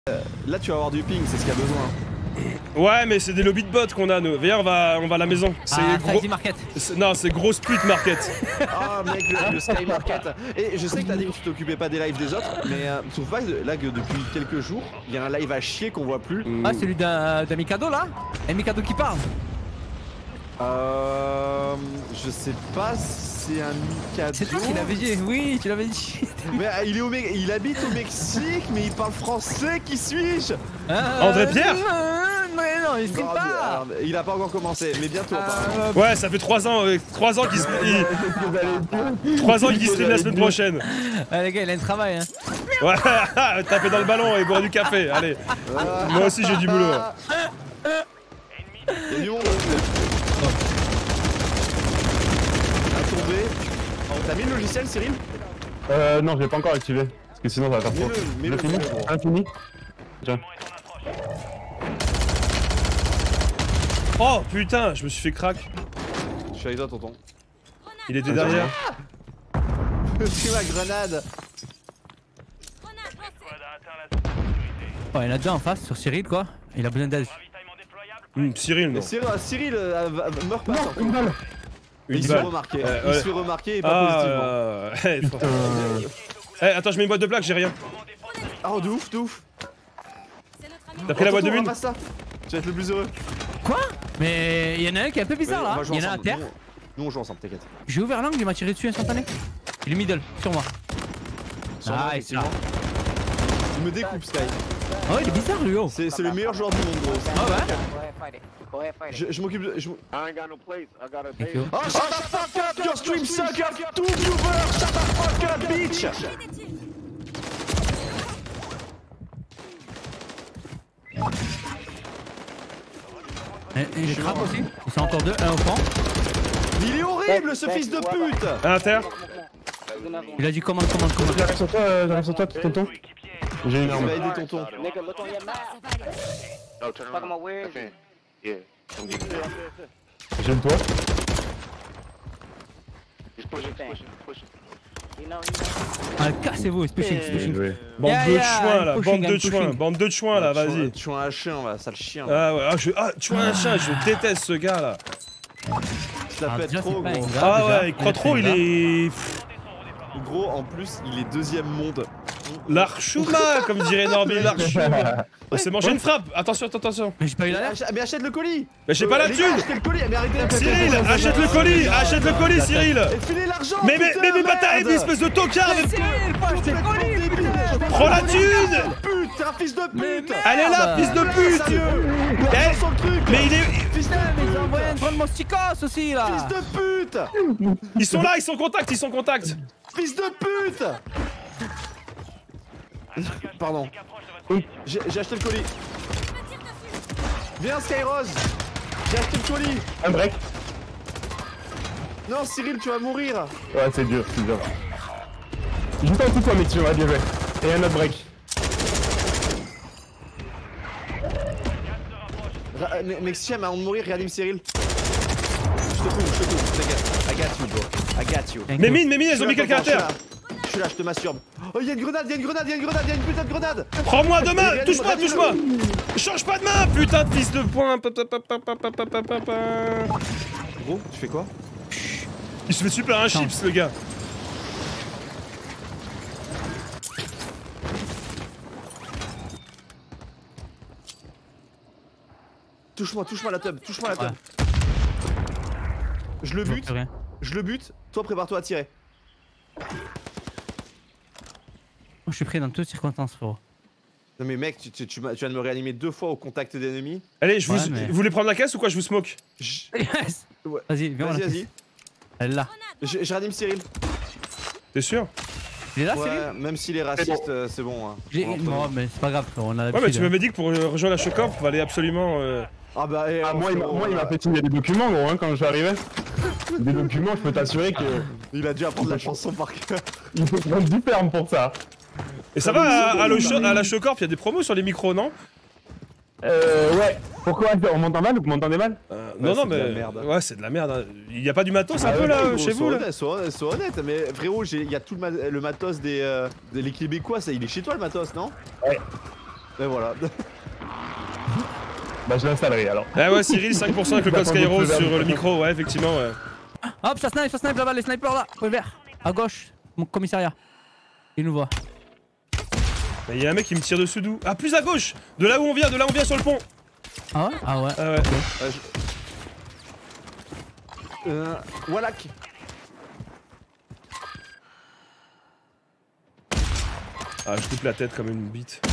Là tu vas avoir du ping, c'est ce qu'il y a besoin. Ouais, mais c'est des lobbies de bots qu'on a, nous. Viens, on va à la maison. C'est gros. Market. Non, c'est grosse pute market. Ah mec, le Sky Market. Et je sais que t'as dit que tu t'occupais pas des lives des autres, mais tu trouves pas là que depuis quelques jours, il y a un live à chier qu'on voit plus. Ah, celui d'un Mikado là? Un Mikado qui parle? Je sais pas si c'est un Mikado. C'est toi qui l'avais dit, oui, tu l'avais dit. Mais il habite au Mexique, mais il parle français, qui suis-je? André Pierre? Non, il stream pas. Il a pas encore commencé, mais bientôt apparemment. Ouais, ça fait 3 ans qu'il stream. 3 ans qu'il stream la semaine prochaine. Ah, les gars, il a un travail, hein. Ouais, taper dans le ballon et boire du café, allez. Moi aussi j'ai du boulot. Il y a du monde. Tombé. T'as mis le logiciel, Cyril? Non, je l'ai pas encore activé. Parce que sinon ça va faire trop. Mets-le, fini. Infini. Tiens. Oh putain, je me suis fait crack. Je suis avec toi, tonton. Il était derrière. C'est ma grenade. Oh, il y en a deux en face sur Cyril, quoi. Il a besoin d'aide. Cyril, non. Cyril meurt pas. Une balle. Il se fait remarquer. Il se fait remarquer et pas positivement. Attends, je mets une boîte de plaques, j'ai rien. Oh, de ouf, de ouf. T'as pris la boîte de mine? Ça. Tu vas être le plus heureux. Quoi? Mais il y en a un qui est un peu bizarre là. Il y en a à terre. Nous on joue ensemble, t'inquiète. J'ai ouvert l'angle, il m'a tiré dessus instantané. Il est middle, sur moi. Nice. Il me découpe, Sky. Oh, il est bizarre lui, oh. C'est le meilleur joueur du monde, gros. Ah ouais? Je m'occupe de. Thank you. Oh, shut the fuck up, your stream sucker! 2 viewers, shut the fuck up, bitch! Et je crappe aussi. Ils sont encore deux, un au fond. Il est horrible, ce fils de pute! À inter. Il a dit commande. J'arrive sur toi, tonton. J'ai une arme. Il va aider tonton. J'ai le toit. Ah, cassez-vous, c'est pushing. Bande de chouins là, pushing. bande de chouins là, vas-y. Tu es un chien, là, sale chien. Ah ouais, tu es un chien, je déteste ce gars là. Ça peut être trop, gros. Ah ouais, il croit trop, il est. Gros, en plus, il est deuxième monde. L'archouma, comme dirait Norby, l'archouma. Il s'est mangé une frappe, attention. Mais j'ai pas eu l'alerte. Mais achète le colis! Mais j'ai pas la les thune! gars, achetez le colis, mais arrêtez. Cyril, achète le colis, Cyril! Et filez l'argent! Mais bâtard, espèce de tocard! Cyril, pas acheter le colis, putain. Prends la thune! Pute, t'es un fils de pute! Elle est là, fils de pute! Sérieux? Sur le truc! Mais il est. Putain, mais ils ont envoyé un drone mosticos aussi là. Fils de pute! Ils sont là, ils sont en contact! Fils de pute! Pardon. J'ai acheté le colis. Viens Skyrose. J'ai acheté le colis. Un break. Non Cyril, tu vas mourir. Ouais, c'est dur. Juste en dessous de toi, mec, tu vas bien jouer. Et un autre break. Mexicain, avant de mourir, réanime Cyril. Je te couvre, t'inquiète. I got you. Mais mine, elles ont mis quelqu'un à terre! Je suis là, je te masturbe. Oh, il y a une putain de grenade! Prends-moi de main! Touche-moi! Change pas de main, putain de fils de poing! Gros, tu fais quoi? Il se fait super un chips, le gars! Touche-moi la tub. Je le bute, toi prépare-toi à tirer. Je suis prêt dans toutes circonstances, frérot. Non mais mec, tu viens de me réanimer 2 fois au contact d'ennemis. Allez, vous voulez prendre la caisse ou quoi? Je vous smoke. Yes. Ouais. Vas-y, viens. Vas-y. Elle est là. Je réanime Cyril. T'es sûr? Il est là, Ouais, Cyril? même s'il est raciste, c'est bon. Hein. Non, mais c'est pas grave, frérot, on a Ouais, l'habitude. mais tu m'avais dit que pour rejoindre la Chocorp, il fallait absolument. Ah bah, Moi, il m'a fait signer des documents, gros, hein, quand je suis arrivé. Des documents, je peux t'assurer que. Il a dû apprendre la chanson par cœur. Il faut prendre du ferme pour ça. Et ça va, à la Chocorp, il y a des promos sur les micros, non? Ouais. Pourquoi? On m'entend mal ou vous m'entendez mal? Non, de la mais. merde. Ouais, c'est de la merde. Il y a pas du matos un peu là, chez vous là? Sois honnête, mais frérot, il y a tout le matos des les Québécois, ça, il est chez toi le matos, non? Ouais. Et voilà. Bah je l'installerai alors. Ah ouais, Cyril, 5% avec le code Skyro sur le micro, ouais, effectivement, ouais. Hop, ça snipe là-bas, les snipers là. Point vert. À gauche, mon commissariat. Il nous voit. Il y a un mec qui me tire dessus d'où? Ah, plus à gauche! De là où on vient sur le pont! Ah ouais? Ah ouais. Ah ouais. Wallach. Ah, je coupe la tête comme une bite.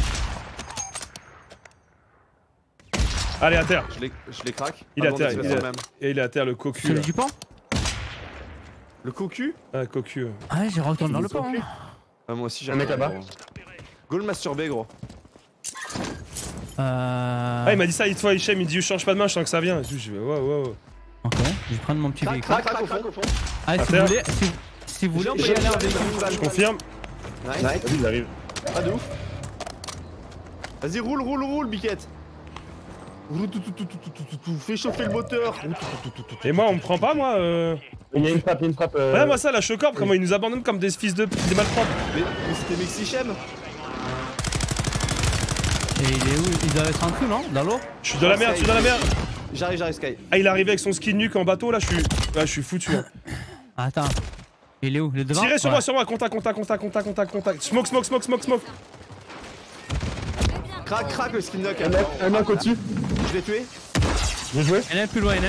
Allez, à terre! Je les craque. Il est à Avant terre, d'activer même. et il est à terre, le cocu. Celui Là. du pont? Le cocu? Ah, cocu. Ah ouais, j'ai retourné dans le pont. Hein. Ah, moi aussi j'ai Un mec là-bas. Go le masturber gros. Ah, il m'a dit ça, il te voit, Hichem, il dit change pas de main, je sens que ça vient. Je vais, wow. Ok, je vais prendre mon petit véhicule. Crac au fond. Allez, si vous voulez, si vous voulez, on peut y aller en véhicule. Je confirme. Nice. Vas-y, j'arrive. Pas de ouf. Vas-y, roule, biquette. Fais chauffer le moteur. Et moi, on me prend pas, moi Il y a une frappe, Ouais, moi, ça, la Chocorp, comment ils nous abandonnent comme des fils de. des malpropres. Mais c'était Mexichem. Et il est où? Il doit être en dessous, non? Dans l'eau? Je suis dans la merde, je suis dans la merde. J'arrive, Sky. Ah, il est arrivé avec son skin nuque en bateau, là, je suis foutu. Hein. Attends. Il est où? Il est devant? Tirez sur moi, contact. Smoke. Crac le skin knock. Un mec au-dessus. Je l'ai tué. Bien joué. Il y en a un plus loin,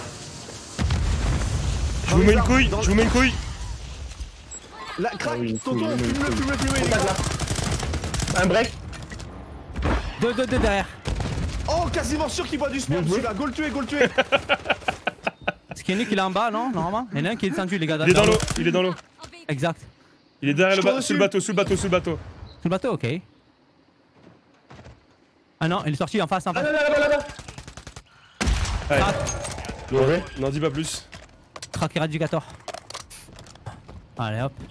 Je vous mets une couille. Là, crac, oui, tonton, oui, fume-le, les gars. Un break. Deux derrière. Oh, quasiment sûr qu'il boit du sport, celui-là. Go le tuer. Skinny il est en bas, non? Normalement? Il y en a un qui est descendu, les gars. Il est dans l'eau. Exact. Il est derrière Je le bateau, cours sous le bateau. Sous le bateau, ok. Ah non, il est sorti en face. Là. Allez. Bien joué. N'en dis pas plus. Crack éradicator. Allez hop.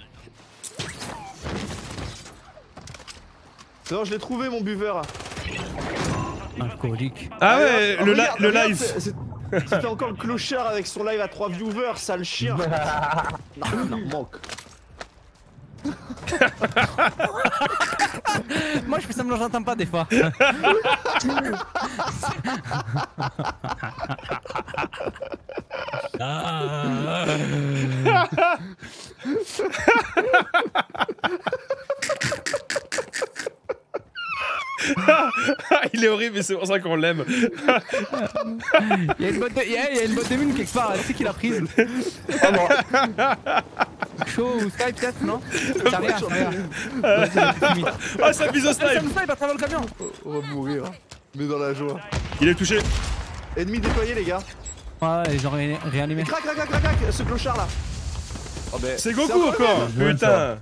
C'est bon, je l'ai trouvé, mon buveur. Alcoolique. Ah ouais, hop, le regarde, live. C'était encore le clochard avec son live à 3 viewers, sale chien. Non, manque. Moi je fais semblant, j'entends pas des fois. Il est horrible et c'est pour ça qu'on l'aime. Il y a une botte de mine quelque part, tu sais qui l'a prise. Chaud ou Sky peut-être, non? Ça rien. Ah, ça vise au Ça snipe. me snipe à travers le camion. On va mourir. Mais dans la joie. Il est touché. Ennemi déployé, les gars. Ouais, ils ont réanimé. Crac, ce clochard là. Oh, ben, C'est Goku encore. Putain.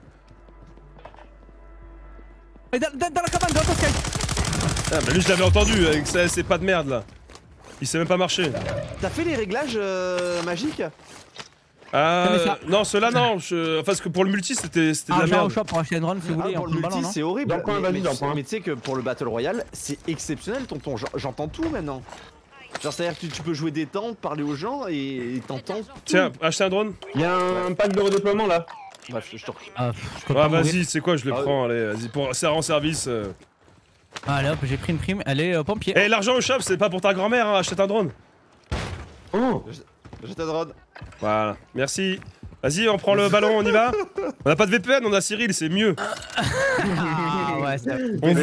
Et dans la cabane, dans ton Sky. Ah, mais lui, je l'avais entendu avec ça, c'est pas de merde là. Il sait même pas marcher. T'as fait les réglages magiques? Non, ceux-là non. Enfin, parce que pour le multi, c'était de la Au merde. shop pour acheter un drone si vous voulez, Pour en le plus de ballon, multi, non? c'est horrible. Dans le coin, vas-y, dans le coin. Mais tu sais que pour le Battle Royale, c'est exceptionnel, tonton. J'entends tout maintenant. Genre, c'est-à-dire que tu peux jouer des temps, parler aux gens et t'entends tout. Tiens, acheter un drone. Il y a un pack de redéploiement là. Bref, je te Ah, je peux Ah, pas mourir. vas-y, c'est quoi, je le Ah, prends, allez, vas-y, ça rend service. Allez hop, j'ai pris une prime, elle est au pompier. Eh, l'argent au shop, c'est pas pour ta grand-mère, hein, achète un drone. Oh. Jette un drone. Voilà, merci. Vas-y, on prend le ballon, on y va. On a pas de VPN, on a Cyril, c'est mieux. Ah ouais, c'est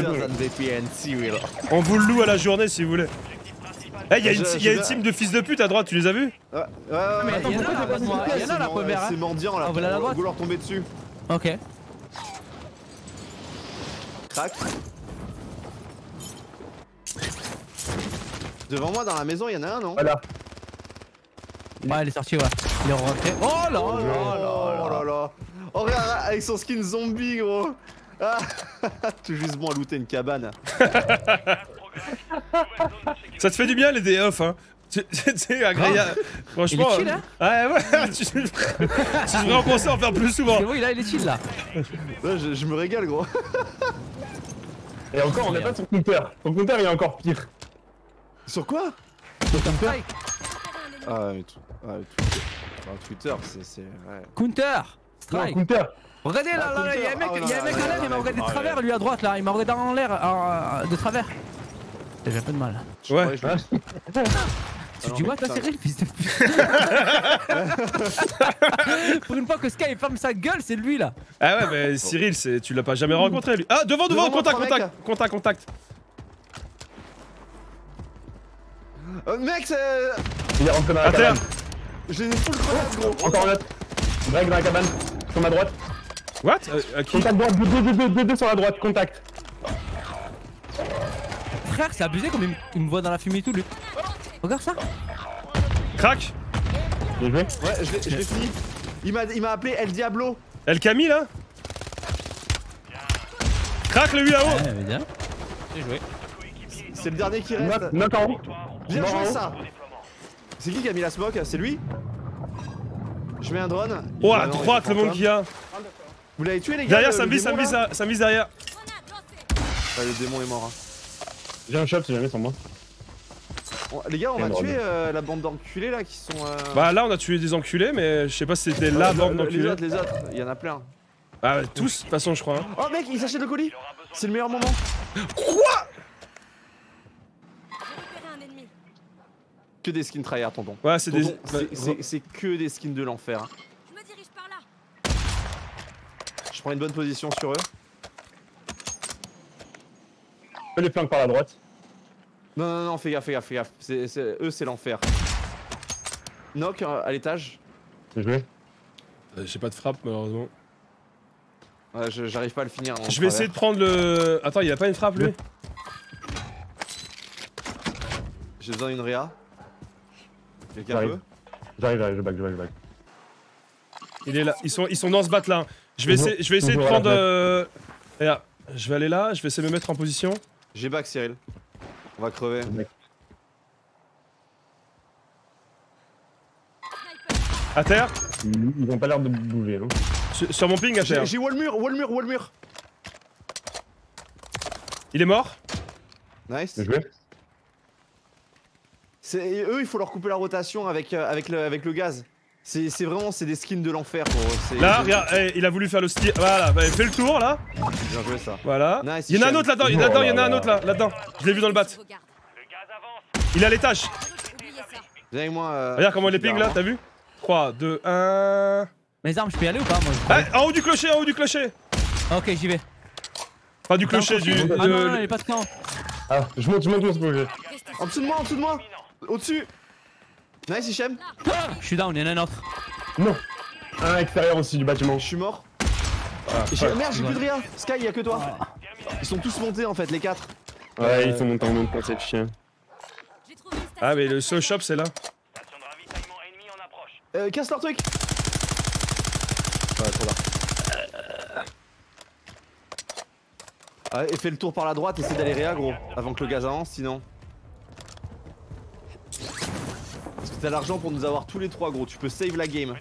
On vous le loue à la journée si vous voulez. Eh, y a une Je- team de fils de pute à droite, tu les as vus? Ouais, mais attends, il y en pourquoi a, t'es pas de moi? Il y en a, la première, hein. C'est mendiant là. Ah, voilà la droite. Vous leur tomber dessus. Ok. Crac. Devant moi dans la maison, il y en a un, non? Voilà. Ouais, il est sorti, ouais. Il est rentré. Oh là là Oh là là. Oh regarde, avec son skin zombie, gros. Ah, tout juste bon à looter une cabane. Ça te fait du bien les day off, hein. Tu sais, agréable. Franchement. Il est chill, hein. Ouais, tu devrais en penser à en faire plus souvent. C'est bon, il est chill là. Ouais, je me régale, gros. Et encore, on n'est pas sur Counter. Ton Counter, il est encore pire. Sur quoi? Sur Counter. Ah, mais Twitter, c'est. Ouais. Counter. Non, Strike. Counter. Regardez là, il y a un mec, en l'air, il m'a regardé de travers lui à droite là, il m'a regardé en l'air de travers. J'ai un peu de mal. Ouais. Tu dis what toi Cyril, fils de pute. Pour une fois que Sky ferme sa gueule, c'est lui là. Ah ouais, mais Cyril, tu l'as pas jamais rencontré lui. Ah, devant, contact. Mec, Il est rentré dans la À terre. cabane. je les ai full grenades, gros. Encore un autre. Greg dans la cabane. Sur ma droite. What qui Contact droite, deux sur la droite, contact. Frère, c'est abusé comme il me voit dans la fumée et tout lui. Regarde ça. Crac. Bien joué. Ouais, je l'ai fini. Il m'a appelé El Diablo. El Camille là. Crac le 8 là-haut. Ouais, bien. J'ai joué. C'est le dernier qui reste. Knock en haut. Bien Mort en joué haut. ça. C'est qui a mis la smoke? C'est lui? Je mets un drone. Oh Ah la non, droite il le est monde fantôme. qu'il y a. Vous l'avez tué les gars? Derrière, le ça me vise derrière. Ouais, le démon est mort. Hein. J'ai un shop si jamais sur moi. Les gars, on va Quel tuer la bande d'enculés là qui sont. Bah là on a tué des enculés, mais je sais pas si c'était la bande d'enculés. Les autres, il y en a plein. Ah tous, de toute façon je crois. Hein. Oh mec, il s'achète le colis. C'est le meilleur moment. Quoi? Que des skins tryhard, tonton. Ouais, c'est des. Tonton, c'est que des skins de l'enfer. Hein. Je me dirige par là. Je prends une bonne position sur eux. Fais les flancs par la droite. Non, fais gaffe. Eux, c'est l'enfer. Knock à l'étage. Bien joué. J'ai pas de frappe malheureusement. Ouais, j'arrive pas à le finir. Je vais essayer de prendre le. Attends, il a pas une frappe lui? J'ai besoin d'une réa. Quelqu'un J'arrive. veut? J'arrive, je back. Il est là. Ils sont dans ce bat là. Je vais essayer de toujours à prendre. la Regarde, je vais aller là. Je vais essayer de me mettre en position. J'ai back Cyril. On va crever. À terre. Ils ont pas l'air de bouger, non? Sur mon ping à terre. J'ai wall mur. Il est mort. Nice. Bien joué. Eux, il faut leur couper la rotation avec le gaz. C'est vraiment des skins de l'enfer pour eux. Là, regarde, il a voulu faire le style. Voilà, bah, fais le tour là. Bien joué ça. Voilà. Nice, Il y en a un Hichem. autre là-dedans, il y en a un autre là-dedans. Je l'ai vu dans le bat. Il est à l'étage. Viens avec moi. Regarde comment il est ping là, t'as vu? 3, 2, 1. Mes armes, je peux y aller ou pas moi? Ah, en haut du clocher. Ok, j'y vais. Pas du clocher, du. Ah non, il est pas de camp. Ah, je monte mon projet. En dessous de moi. Au-dessus. Nice Hichem. Je suis down, il y en a un autre. Non. Un extérieur aussi du bâtiment. Je suis mort. Ah, Merde, j'ai plus de rien. Sky, y'a que toi. Ils sont tous montés en fait, les 4. Ouais, ils sont montés en même temps, c'est le chien. Ah, mais le seul shop c'est là. Casse leur truc. Ouais, trop tard. Ah, et fais le tour par la droite, essaie d'aller réa gros, avant que le gaz avance sinon. Parce que t'as l'argent pour nous avoir tous les 3 gros, tu peux save la game.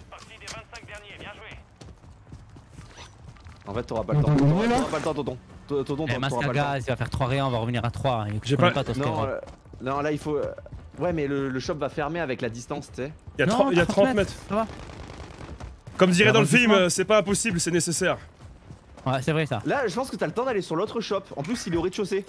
En fait t'auras pas le temps, t'auras pas le temps tonton. Tonton, Eh, masque t'auras à pas le temps. gaz, il va faire 3 réens, on va revenir à 3. J'ai pas- Non, là il faut... Ouais mais le shop va fermer avec la distance tu sais. Il y a Non, 30 mètres. Ça va. Comme dirait dans le film, Arrondissement. c'est pas impossible, c'est nécessaire. Ouais, c'est vrai ça. Là je pense que t'as le temps d'aller sur l'autre shop, en plus il est au rez-de-chaussée.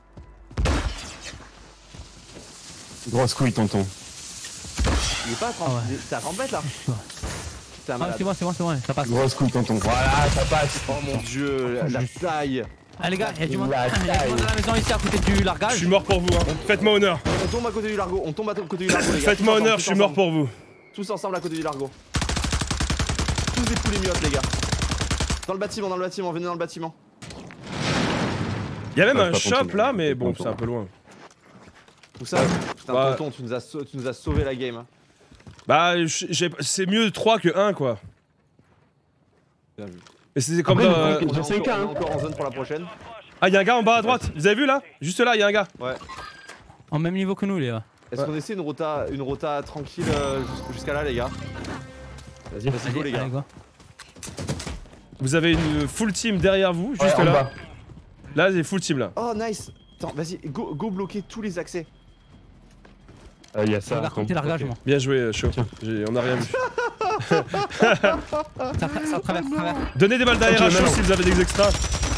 Grosse couille, tonton. Il est pas à 30, Ah ouais. t'es à 30 mètres là. T'es un Ah, malade. c'est bon, ça passe. Grosse couille, tonton. Voilà, ça passe. Oh mon dieu, la taille. Ah les gars, il y a du monde La il y a du taille. monde à la maison ici à côté du Je largage. suis mort pour vous, hein. Faites-moi honneur. On tombe à côté du largo, on tombe à côté du largo les gars. Faites-moi Tous honneur, ensemble, je suis mort pour vous. Tous ensemble à côté du largo. Tous des poulets miottes les gars. Dans le bâtiment, venez dans le bâtiment. Il y a même Ouais, un pas shop tonton. là, mais bon, Tonton. c'est un peu loin. Tout ça, putain Bah. tonton, tu nous as sauvé la game. Hein. Bah, c'est mieux 3 que 1 quoi. Bien vu. Et c'est comme Après, dans. le On est J'ai 5 encore, hein. on est encore en zone pour la prochaine. Ah, y'a un gars en bas à droite. Vous avez vu là? Juste là, y'a un gars. Ouais. En même niveau que nous les gars. Est-ce qu'on essaie une rota tranquille jusqu'à là les gars? Vas-y. Vas-y go les gars. Allez, go. Vous avez une full team derrière vous, Ouais, juste en là. bas. Là, c'est full team là. Oh nice. Attends, vas-y, go bloquer tous les accès. Il y a ça. Regarde côté largage ok. moi. Bien joué, chaud. On a rien vu. Ça traverse. Donnez des balles d'AR à Ok, chaud non. si vous avez des extras.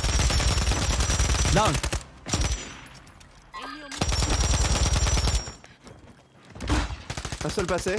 Down. Un seul passé.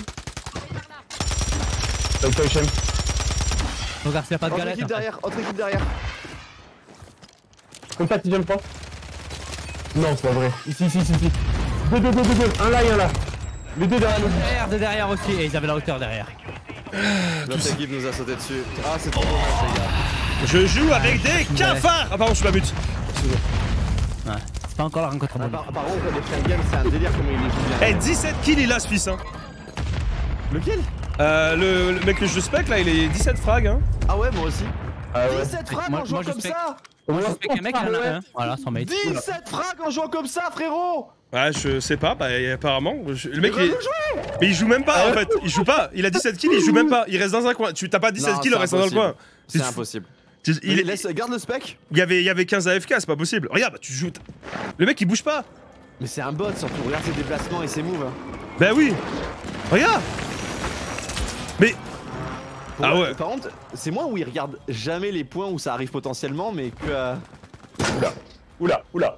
Location. Regarde s'il y a pas de Autre galette. équipe derrière, autre équipe derrière. Contact, j'aime pas. Non, c'est pas vrai. Ici. Deux. Un là et un là. Les deux derrière nous. De derrière aussi, et ils avaient la hauteur derrière. L'autre équipe nous a sauté dessus. Ah, c'est trop dommage, les gars. Je joue avec des cafards. Ah pardon, je suis pas but. Ouais. C'est pas encore la rencontre Ah, en par contre, les Schengen, c'est un délire comment il les joue bien. Eh, 17 kills il a ce fils hein. Lequel? Le mec que je spec là, il est 17 frags hein. Ah ouais, moi aussi. Ah ouais. 17 frags Moi- en jouant moi, je comme sais. ça. Moi je sais qu'un mec il en a un. Voilà, son mate. 17 frags en jouant comme ça, frérot. Ouais, je sais pas, bah apparemment. Le mec Mais il est... va nous jouer. Mais il joue même pas en fait. Il joue pas. Il a 17 kills, il joue même pas. Il reste dans un coin. Tu t'as pas 17 Non, kills en c'est restant dans le coin. C'est impossible. Il, Garde le spec. il y avait 15 AFK, c'est pas possible. Regarde, bah, tu joues. Le mec il bouge pas. Mais c'est un bot surtout, regarde ses déplacements et ses moves. Hein. Bah oui. Regarde. Mais. Ah Ouais, ouais. Par contre, c'est moi où il regarde jamais les points où ça arrive potentiellement, mais que. Oula.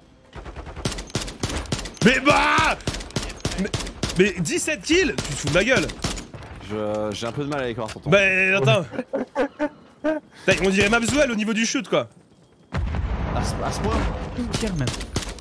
Mais bah. Mais 17 kills. Tu te fous de ma gueule. J'ai un peu de mal à les croire, tonton. Bah attends. On dirait Mapswell au niveau du shoot quoi. À ce point. Pire même.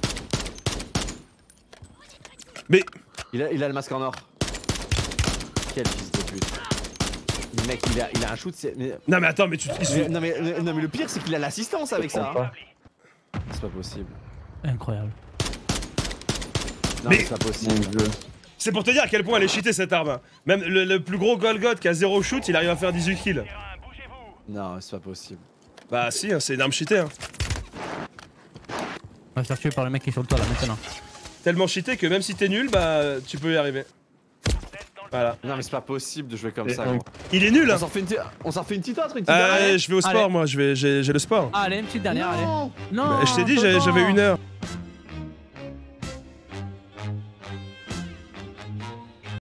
Mais. Il a le masque en or. Quel fils de pute. Le mec, il a un shoot. Non mais attends, mais tu. Non mais le pire, c'est qu'il a l'assistance avec ça. Hein. C'est pas possible. Incroyable. Non, Mais- c'est pas possible. C'est pour te dire à quel point elle est cheatée cette arme. Même le plus gros Golgoth qui a 0 shoot, il arrive à faire 18 kills. Non, c'est pas possible. Bah si, hein, c'est une arme cheatée. Hein. On va se faire tuer par le mec qui est sur le toit là maintenant. Tellement cheaté que même si t'es nul, bah tu peux y arriver. Voilà. Non mais c'est pas possible de jouer comme Et ça. on- Gros. Il est nul On hein. s'en refait une petite autre, une petite dernière. Je vais au sport Allez. moi, j'ai le sport. Allez, une petite dernière, allez. Non. Non. Bah, je t'ai dit, tonton. j'avais 1 heure.